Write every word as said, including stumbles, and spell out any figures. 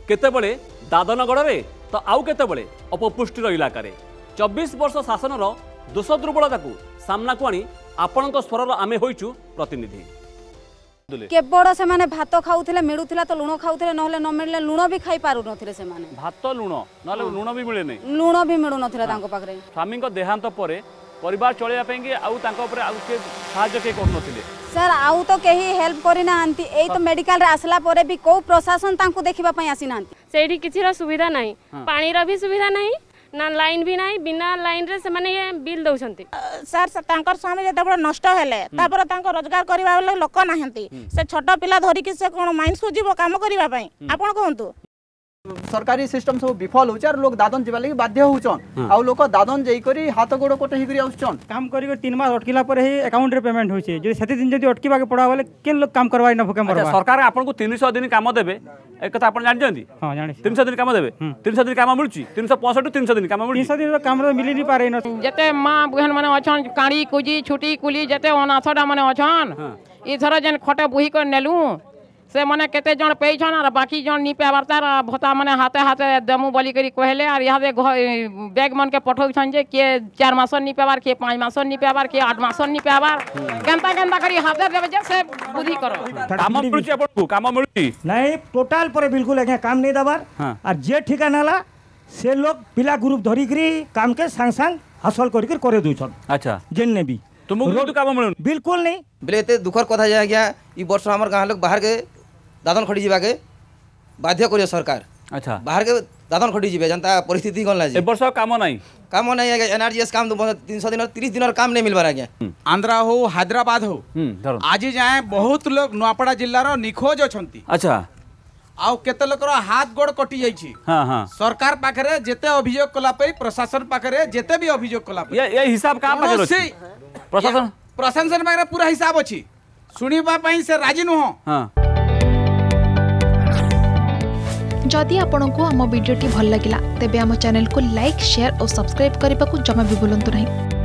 केतेबेले दादनगढ़ में तो आउ केतेबेले अपपुष्टिर इलाकार चौबीस वर्ष शासन दोष दुर्बलता को सामना को आनी आपण स्वर आमे होइचु प्रतिनिधि केवल से माने भात खाऊले मिलूला तो लुण खाऊले ना न मिलले लुण भी खाई पारु नथिले से माने भात लुण ना लुण भी मिले नहीं लुण भी मिलू नथिले तांको पाखरे स्वामी देहांत परे परिवार चलैया पेंगे आउ तांको ऊपर आउ के सहाय्य के कर नथिले सर आउ तो केही हेल्प करि ना आंती एई तो मेडिकल रे आसला परे भी को प्रशासन तांको देखिबा पई आसी नांती सेठी किछिरा सुविधा नाही पानी रा भी सुविधा नाही ना लाइन भी नाही बिना लाइन रे से माने ये बिल दउछंती सर तांकर स्वामी जते बड़ नष्ट हेले तापर तांको रोजगार करबा वाला लोक नाहंती से छोट पिला धरि कि से कोन माइंड सुजीबो काम करबा पई आपण कहंतु सरकारी सिस्टम सब विफल होचार लोग दादन जीवा लगी बाध्य होचन आ लोग दादन जई करी हाथ गोड़ कोटे हिकरी आउचन काम करी तीन मास अटकिला पर ही अकाउंट रे पेमेंट होचे जे सेति दिन जदी अटकीबा के पड़ा वाले केन लोग काम करवाई न भके मरबा सरकार आपन को तीन सौ दिन काम देबे एक कथा आपन जान जंती हां जानि तीन सौ दिन काम देबे तीन सौ दिन काम मिलुची तीन सौ पैंसठ तीन सौ दिन काम मिलुची तीन सौ दिन काम रे मिली नि पारे न जते मां बहन माने अछन काणी कुजी छुटी कुली जते अनाथडा माने अछन ई थरा जन खटे बुही कर नेलु से माने केते जन पेछन और बाकी जन नि पेबार तार भता माने हाथे हाथे दमु बोली करी कहले और यहाँ बैग मन के पठौ छन जे के चार मास नि पेबार के पाँच मास नि पेबार के आठ मास नि पेबार केनता केनता करी हाथे देबे जे से बुद्धि करो काम मिलुची आपन को काम मिलुची नहीं टोटल पर बिल्कुल आज्ञा काम नहीं दबार और जे ठिकाना ला से लोग पिला ग्रुप धरी करी काम के संग संग हासिल करी कर करे दुछन अच्छा जेन्ने भी तुमको रोड काम मिलुन बिल्कुल नहीं बेले एते दुखर कथा जा गया ई वर्ष हमर गां लोग बाहर के दादन खड़ी जीवा के बाध्य करियो सरकार अच्छा बाहर के दादन खड़ी जीवे जनता परिस्थिति कोन लाजी ए वर्ष काम नाही काम नाही आगे एनआरजीएस काम तीन सौ दिन और तीस दिन और काम नहीं मिलबार आगे आंध्रा हो हैदराबाद हो आज जाए बहुत लोग नुआपड़ा जिल्लार निखोज अछंती अच्छा आउ केते लोकर हाथ गोड़ कटि जाइछि हां हां सरकार पाखरे जेते अभियोग कला पई प्रशासन पाखरे जेते भी अभियोग कला पई ये ये हिसाब का पाखरे अछि प्रशासन प्रशासन पाखरे पूरा हिसाब अछि सुनिबा पई से राजी न हो हां जदि आपंक आम भिडी भल लगा तेब आम चैनल को लाइक शेयर और सब्सक्राइब करने को जमा भी भूलु नहीं।